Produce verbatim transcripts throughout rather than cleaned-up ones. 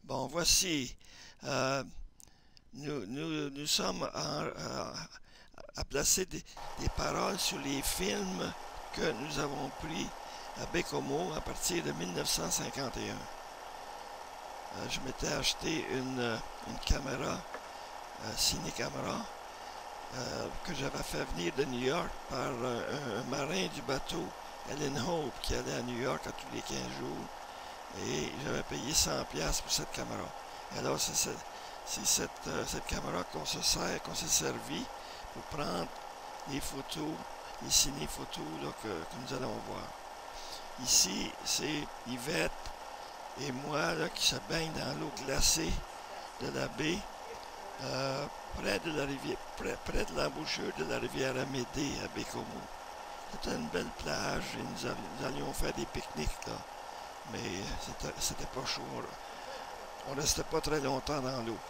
Bon, voici. euh, nous, nous, nous sommes en- euh, à placer des, des paroles sur les films que nous avons pris à Bécomo à partir de mille neuf cent cinquante et un. Euh, je m'étais acheté une, euh, une caméra, euh, ciné-caméra, euh, que j'avais fait venir de New York par euh, un, un marin du bateau, Ellen Hope, qui allait à New York à tous les quinze jours. Et j'avais payé cent pièces pour cette caméra. Et alors, c'est ce- c'est cette, euh, cette caméra qu'on se sert, qu'on s'est servi pour prendre les photos, les ciné-photos là, que, que nous allons voir. Ici, c'est Yvette et moi là, qui se baignent dans l'eau glacée de la baie, euh, près de la rivière, près, près de l'embouchure de la rivière Amédée à Bécomo. C'était une belle plage et nous, avions, nous allions faire des pique-niques là. Mais c'était, c'était pas chaud. On restait pas très longtemps dans l'eau.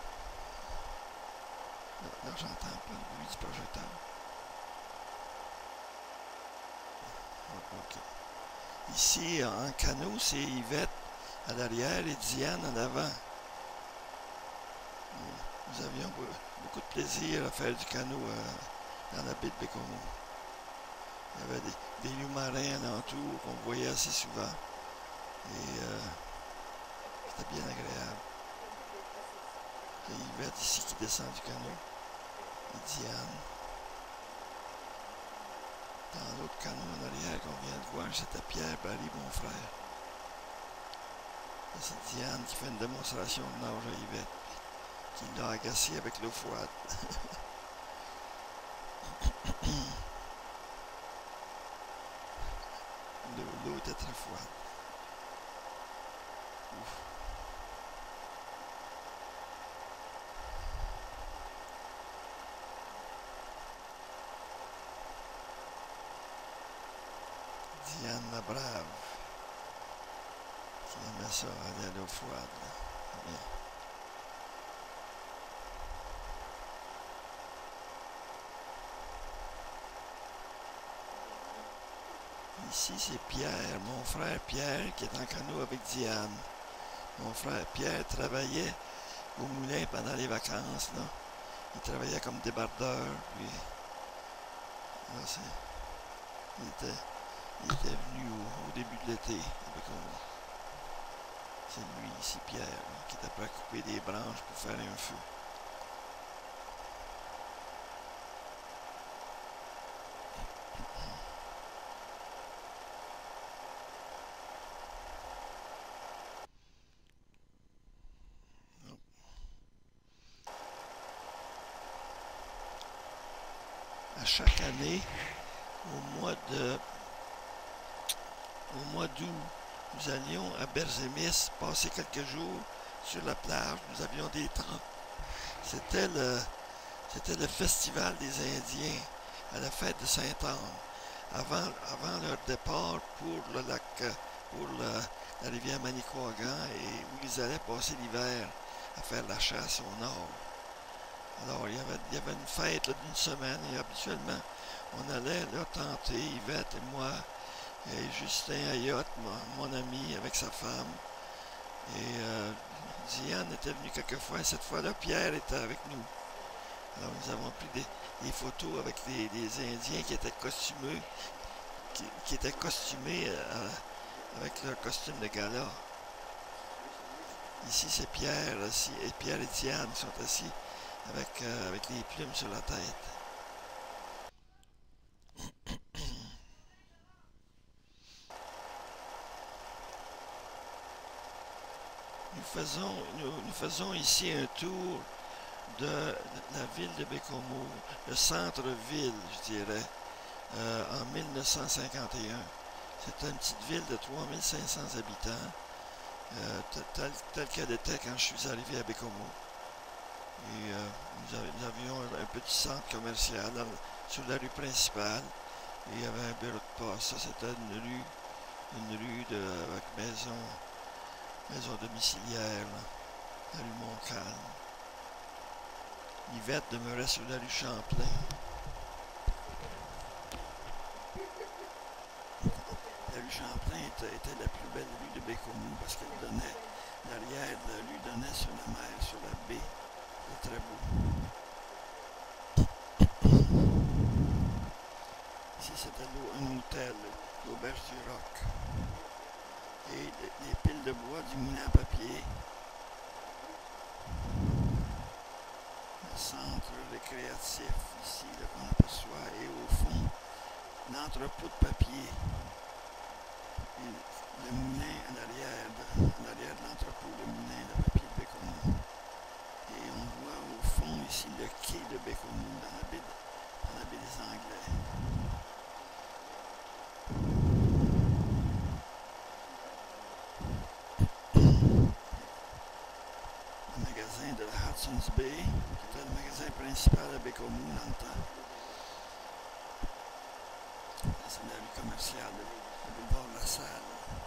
Là, là, j'entends pas le bruit du projecteur. OK. Ici, en canot, c'est Yvette à l'arrière et Diane en avant. Nous avions beaucoup de plaisir à faire du canot euh, dans la baie de Bécomo. Il y avait des, des loups marins alentour qu'on voyait assez souvent. Et euh, c'était bien agréable. C'est Yvette ici qui descend du canot. Et Diane. Dans l'autre canot en arrière qu'on vient de voir, c'était Pierre Barry, mon frère. Et c'est Diane qui fait une démonstration de nage à Yvette, qui l'a agacé avec l'eau froide. L'eau était très froide. Ouf. Diane la brave, qui aimait ça, aller à l'eau froide. Bien. Ici, c'est Pierre, mon frère Pierre, qui est en canot avec Diane. Mon frère Pierre travaillait au moulin pendant les vacances, là. Il travaillait comme débardeur, puis là, c'est, il, était, il était venu au, au début de l'été avec moi. C'est lui ici, Pierre, là, qui était prêt à couper des branches pour faire un feu. À chaque année, au mois de au mois d'août, nous allions à Berzémis passer quelques jours sur la plage. Nous avions des temps. C'était le, c'était le festival des Indiens à la fête de Sainte-Anne, avant, avant leur départ pour le lac, pour le, la rivière Manicouagan, et où ils allaient passer l'hiver à faire la chasse au nord. Alors, il y avait, il y avait une fête là, d'une semaine, et habituellement, on allait là tenter, Yvette et moi, et Justin Ayotte, mon, mon ami, avec sa femme. Et euh, Diane était venue quelques fois, et cette fois-là, Pierre était avec nous. Alors, nous avons pris des, des photos avec des, des Indiens qui étaient costumés, qui, qui étaient costumés euh, avec leur costume de gala. Ici, c'est Pierre, ici, et Pierre et Diane sont assis avec, euh, avec les plumes sur la tête. Nous faisons, nous, nous faisons ici un tour de la ville de Bécomo, le centre-ville, je dirais, euh, en mille neuf cent cinquante et un. C'est une petite ville de trois mille cinq cents habitants, euh, telle, telle qu'elle était quand je suis arrivé à Bécomo. Et euh, nous, av nous, avions un, un petit centre commercial dans, sur la rue principale. Et il y avait un bureau de poste. Ça, c'était une rue, une rue de, avec maison, maison domiciliaire, là, la rue Montcalm. Yvette demeurait sur la rue Champlain. La rue Champlain était, était la plus belle rue de Bécomo parce qu'elle donnait l'arrière fenêtre lui donnait sur la mer, sur la baie. C'était très beau. Ici, c'était un hôtel, l'Auberge du Roc. Et les piles de bois du moulin à papier. Le centre récréatif, ici, qu'on aperçoit. Et au fond, l'entrepôt de papier. Et le moulin à l'arrière de, à l'arrière de l'entrepôt, le moulin de papier de Bécomo. Et on voit au fond ici le quai de Bécomo dans la baie, de, dans la baie des Anglais. Le magasin de la Hudson's Bay, qui était le magasin principal à Bécomo dans le temps. C'est la rue commerciale, le boulevard La Salle.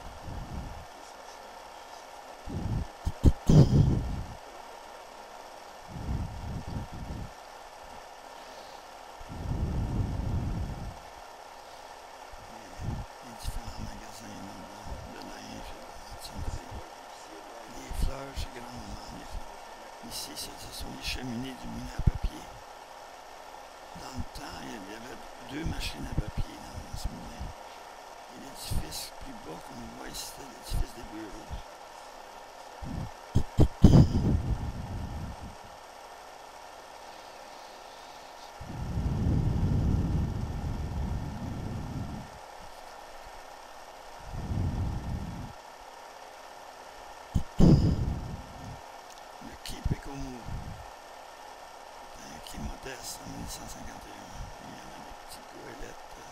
Chez grand-maman. Ici, ce sont les cheminées du moulin à papier. Dans le temps, il y avait deux machines à papier dans ce moulin. Et l'édifice plus bas qu'on voit ici, c'était l'édifice des bureaux. Modeste en mille neuf cent cinquante et un. Il y avait des petites goélettes, euh,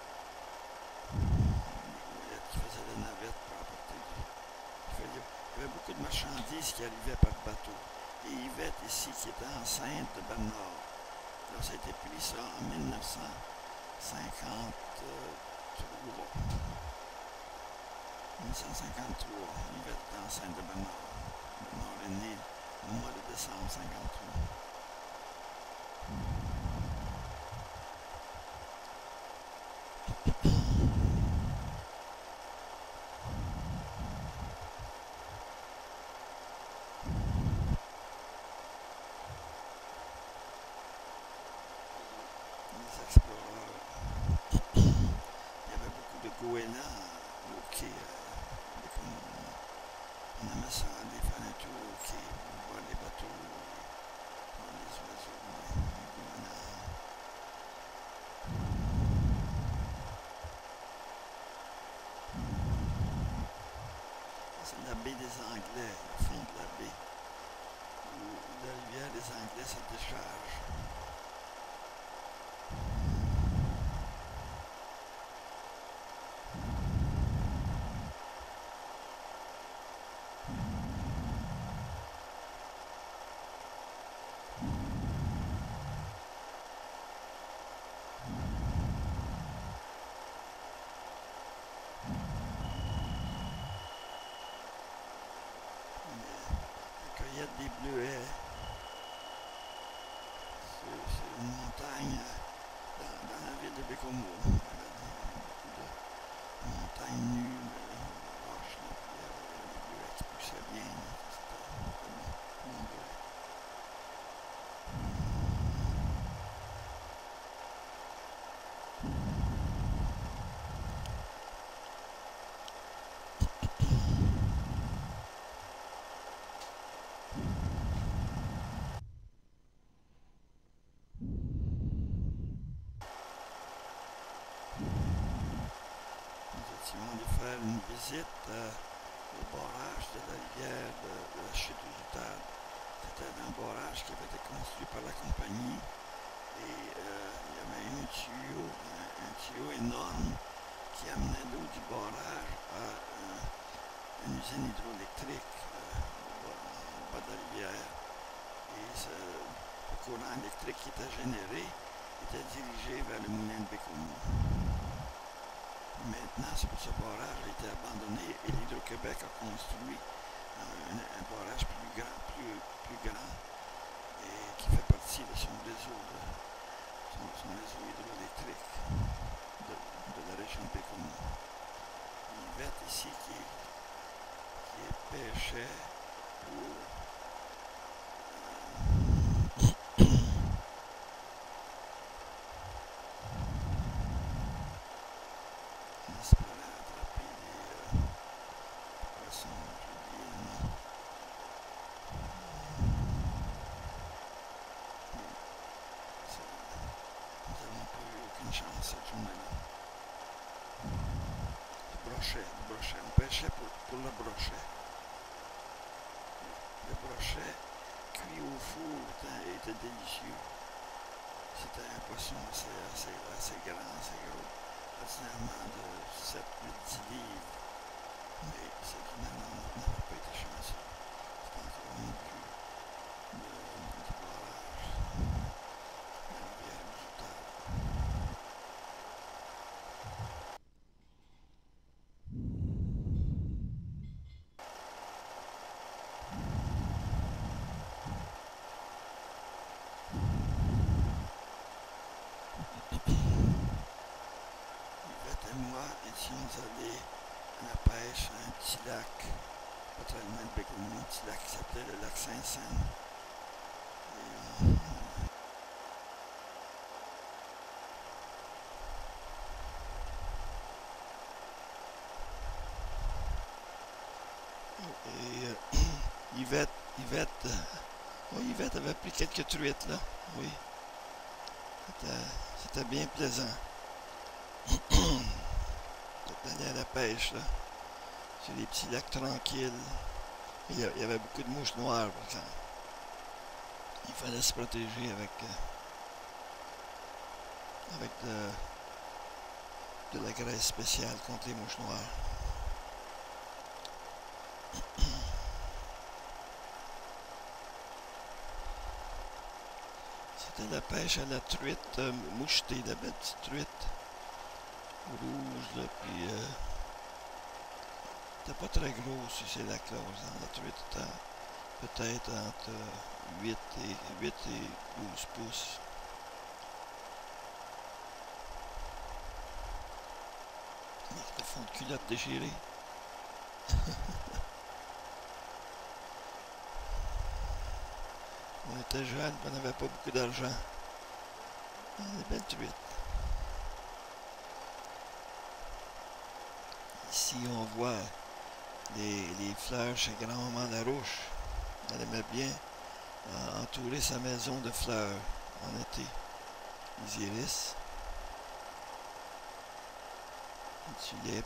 des goélettes qui faisaient la navette pour apporter du... Il y avait beaucoup de marchandises qui arrivaient par bateau. Et Yvette ici qui était enceinte de Bernard. Alors ça a été pris ça en mille neuf cent cinquante-trois. mille neuf cent cinquante-trois, Yvette était enceinte de Bernard. Bernard est né au mois de décembre cinquante-trois. Goélands au quai, euh, on, on aimait ça aller faire un tour au quai pour voir les bateaux, voir les oiseaux, les goélands. C'est la baie des Anglais, le fond de la baie, où la rivière des Anglais se décharge. Des bleuets. C'est une montagne dans, dans la ville de Bécomo. Il y avait beaucoup de montagnes nues, de roches, il y avait des bleuets qui poussaient bien. C'était bon, bon bleuet. Nous allons faire une visite euh, au barrage de la rivière de, de la chute du Jutad. C'était un barrage qui avait été construit par la compagnie et euh, il y avait un tuyau, un, un tuyau énorme qui amenait l'eau du barrage à euh, une usine hydroélectrique euh, au, bas, au bas de la rivière. Et ce, le courant électrique qui était généré était dirigé vers le moulin de Bécomo. Maintenant, ce barrage a été abandonné et l'Hydro-Québec a construit un, un barrage plus grand, plus, plus grand et qui fait partie de son réseau, de, son, son réseau hydroélectrique de, de la région de Bécomo. Yvette ici qui, qui pêchait On espérait attraper des euh, poissons juliennes. Nous n'avons pas eu aucune chance cette journée-là. Le brochet, le brochet, on pêchait pour, pour le brochet. Le brochet cuit au four était, était délicieux. C'était un poisson assez, assez, assez grand, assez gros, ordinairement de sept huit dix livres. Mais cette journée-là, on n'avait pas été chanceux. C'était encore mieux que le, du barrage. La rivière du Tard. Yvette et moi étions allés à la pêche à un petit lac, pas très loin de Bécomo, un petit lac qui s'appelait le lac Saint-Saëns. Et, euh, et euh, Yvette, Yvette, euh, oui, Yvette avait pris quelques truites là, oui. C'était, c'était bien plaisant d'aller à la pêche là, sur les petits lacs tranquilles. Il y, a, il y avait beaucoup de mouches noires par exemple. Il fallait se protéger avec, euh, avec de, de la graisse spéciale contre les mouches noires. C'était la pêche à la truite euh, mouchetée, la belle petite truite rouge, là, puis euh, c'était pas très gros sur ces lacs-là. La truite était peut-être entre huit et, huit et douze pouces. Avec le fond de culotte déchiré. On était jeunes, on n'avait pas beaucoup d'argent. Des belles truites. Ici, on voit les, les fleurs chez grand-maman Larouche. Elle aimait bien euh, entourer sa maison de fleurs en été. Les iris, les tulipes.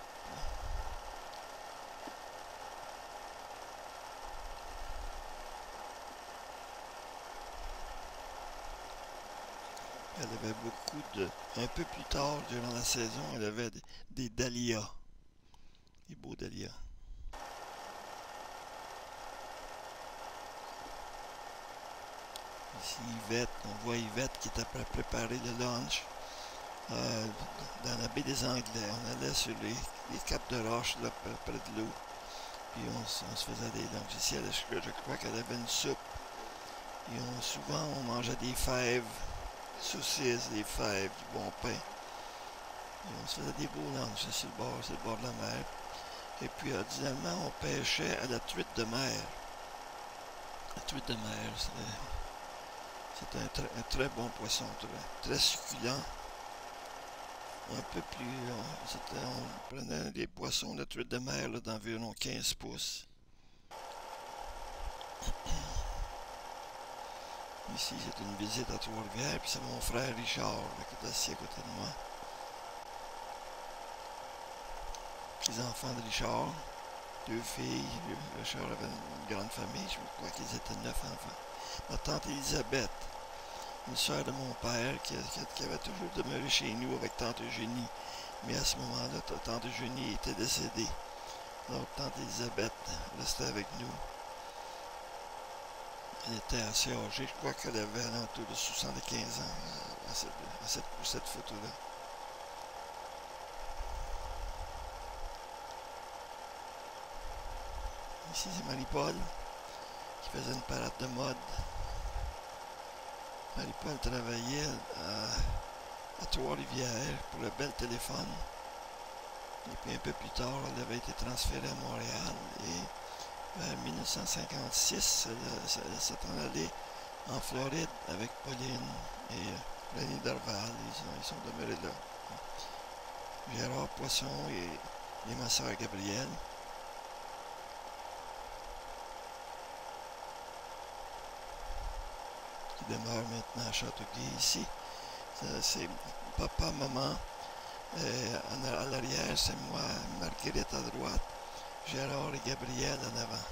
Elle avait beaucoup de... Un peu plus tard, durant la saison, elle avait des, des dahlias. Des beaux dahlias. Ici, Yvette, on voit Yvette qui est après à préparer le lunch euh, dans la baie des Anglais. On allait sur les, les caps de roche là, près de l'eau. Puis on, on se faisait des lunchs. Ici, elle, je, je crois qu'elle avait une soupe. Et on, souvent, on mangeait des fèves, saucisses, des fèves, du bon pain. Et on se faisait des beaux lunchs sur le bord, sur le bord de la mer. Et puis, ordinairement, on pêchait à la truite de mer. La truite de mer, c'est un, un très bon poisson, très, très succulent. Un peu plus... On, on prenait des poissons de truite de mer d'environ quinze pouces. Ici, c'est une visite à Trois-Rivières, puis c'est mon frère Richard là, qui est assis à côté de moi. Les enfants de Richard, deux filles. Richard avait une grande famille, je crois qu'ils étaient neuf enfants. Ma tante Elisabeth, une sœur de mon père, qui, qui, qui avait toujours demeuré chez nous avec tante Eugénie. Mais à ce moment-là, tante Eugénie était décédée. Donc, tante Elisabeth restait avec nous. Elle était assez âgée, je crois qu'elle avait alentour de soixante-quinze ans à cette, à cette, pour cette photo-là. Ici, c'est Marie-Paul qui faisait une parade de mode. Marie-Paul travaillait à, à Trois-Rivières pour le Bell Téléphone. Et puis un peu plus tard, elle avait été transférée à Montréal et vers mille neuf cent cinquante-six, s'est en allé en Floride avec Pauline et euh, René Dorval. Ils sont, ils sont demeurés là. Gérard Poisson et, et ma soeur Gabrielle. Qui demeure maintenant à Châteauguay ici. C'est papa, maman. Euh, en, à l'arrière, c'est moi, Marguerite à droite, Gérard et Gabrielle en avant.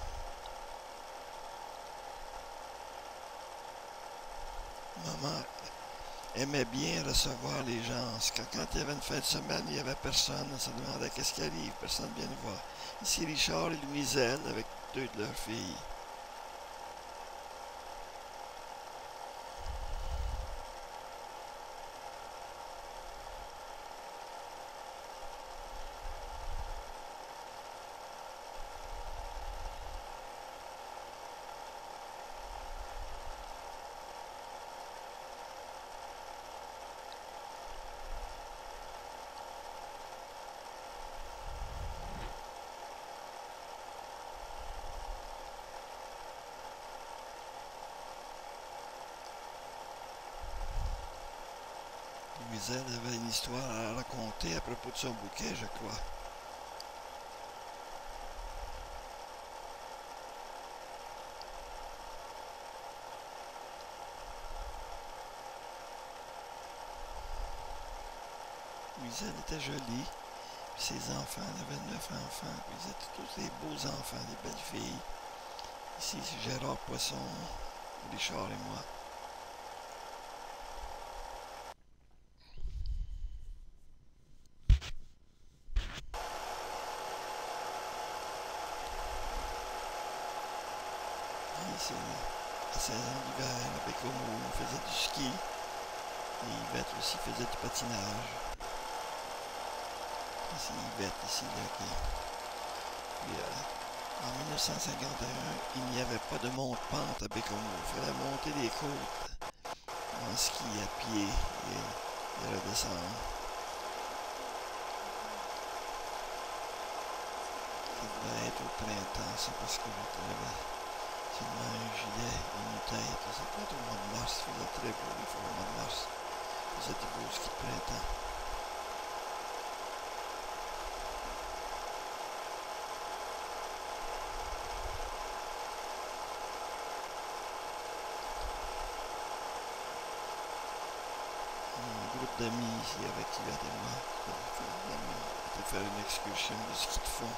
Maman aimait bien recevoir les gens. Quand, quand il y avait une fin de semaine, il n'y avait personne. On se demandait qu'est-ce qui arrive. Personne ne vient nous voir. Ici, Richard et Louiselle avec deux de leurs filles. Louiselle avait une histoire à raconter à propos de son bouquet, je crois. Louiselle était jolie. Puis ses enfants, elle avait neuf enfants. Puis ils étaient tous des beaux enfants, des belles filles. Ici, c'est Gérard Poisson, Richard et moi. C'est la saison d'hiver, à Bécomo, on faisait du ski. Et Yvette aussi faisait du patinage. C'est Yvette ici, là, qui... Puis, euh, en mille neuf cent cinquante et un, il n'y avait pas de monte-pente à Bécomo. Il fallait monter des côtes en ski à pied et, et redescendre. Ça devait être au printemps, ça, parce que je travaillais seulement un gilet, une tête. Ça devait être au mois de mars. Il faisait très beau, des fois, au mois de mars. Il faisait du beau ski de printemps. Un groupe d'amis ici avec Yvette et moi. On était faire une excursion de ski de fond.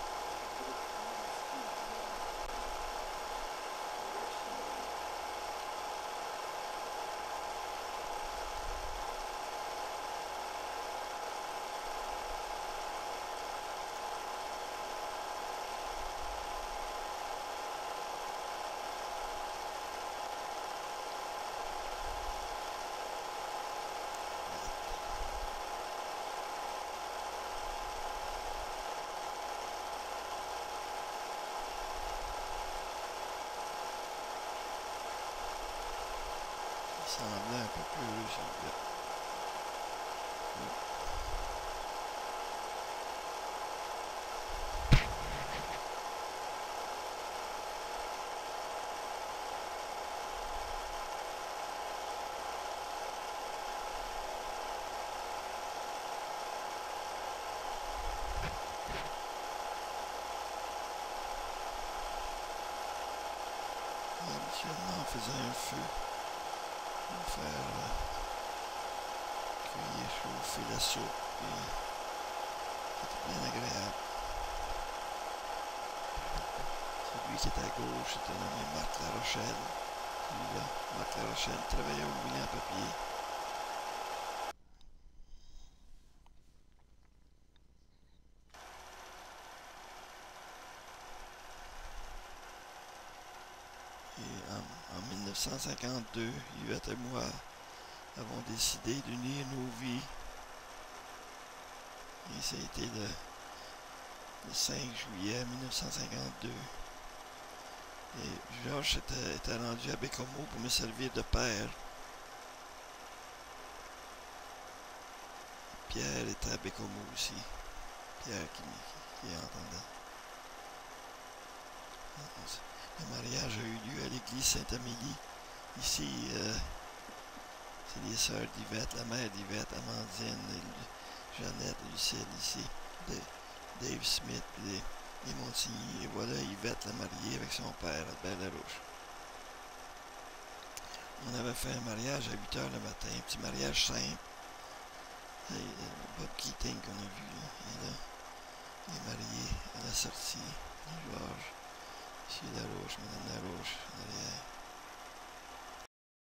Il semblait un peu plus heureux, Yvette. Habituellement, on faisait un feu pour faire euh, cueillir, chauffer la soupe. C'était bien agréable. Celui qui était à gauche, c'était nommé Marc Larochelle. Celui-là, Marc Larochelle, travaillait au moulin à papier. Et en, en mille neuf cent cinquante-deux, Yvette et moi avons décidé d'unir nos vies. Et ça a été le, le cinq juillet mille neuf cent cinquante-deux. Et Georges était, était rendu à Bécomo pour me servir de père. Pierre était à Bécomo aussi. Pierre qui, qui, qui entendait. Le mariage a eu lieu à l'église Sainte-Amélie. Ici, euh, c'est les sœurs d'Yvette, la mère d'Yvette, Amandine, Jeannette, Lucille ici, Dave Smith, les, les Montigny. Et voilà Yvette la mariée avec son père, Albert Larouche. On avait fait un mariage à huit heures le matin, un petit mariage simple. Et, euh, Bob Keating qu'on a vu, là, il est là. Il est marié à la sortie. Georges, M. Larouche, Mme Larouche, derrière.